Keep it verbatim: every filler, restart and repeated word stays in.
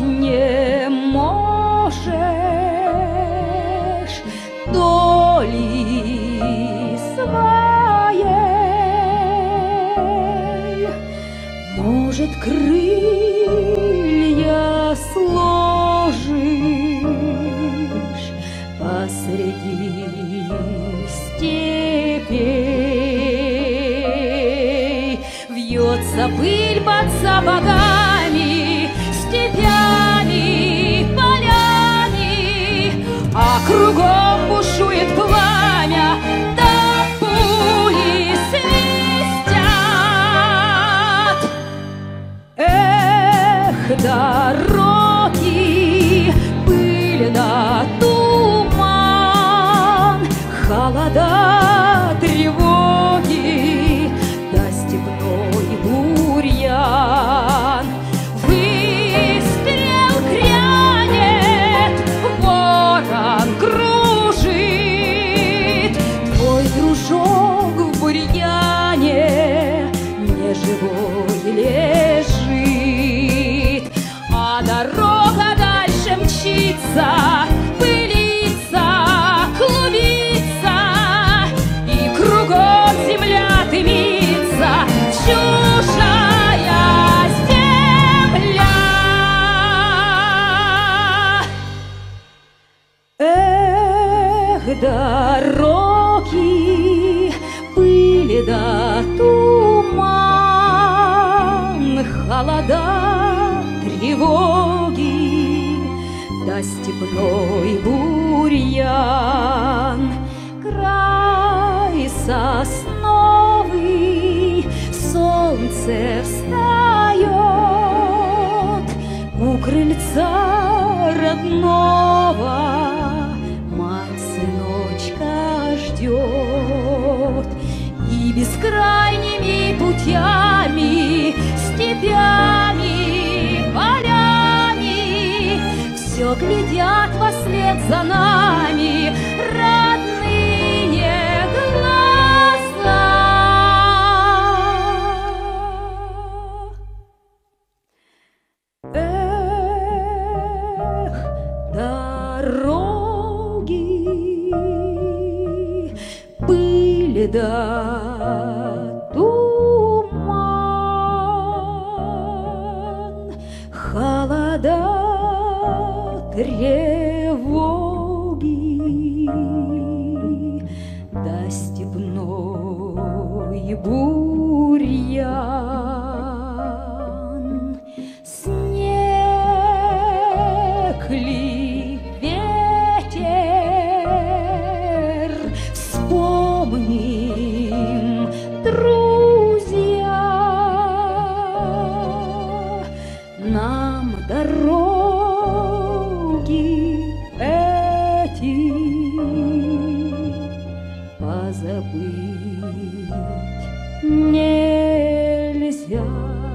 не можешь доли своей, может, крылья сложишь посреди степей. Вьется пыль под сапогами, степями, полями, а кругом бушует пламя, да пули свистят. Эх, дороги, пыль да туман, холода, тревоги, да степной бурьян. Выстрел грянет, ворон кружит, твой дружок в бурьяне неживой лежит, а дорога дальше мчится, пылится, клубится, и кругом земля дымится, чужая земля. Эх, дороги, пыль да туман, холода, тревоги, да степной бурьян. Край сосновый, солнце встает, у крыльца родного мать сыночка ждет. И бескрайними путями, степями, полями все глядят вслед за нами родные глаза. Эх, дороги, пыль да туман, холода, тревоги, да степной бурьян. Снег ли, ветер, вспомним, друзья, нам дороги эти позабыть нельзя.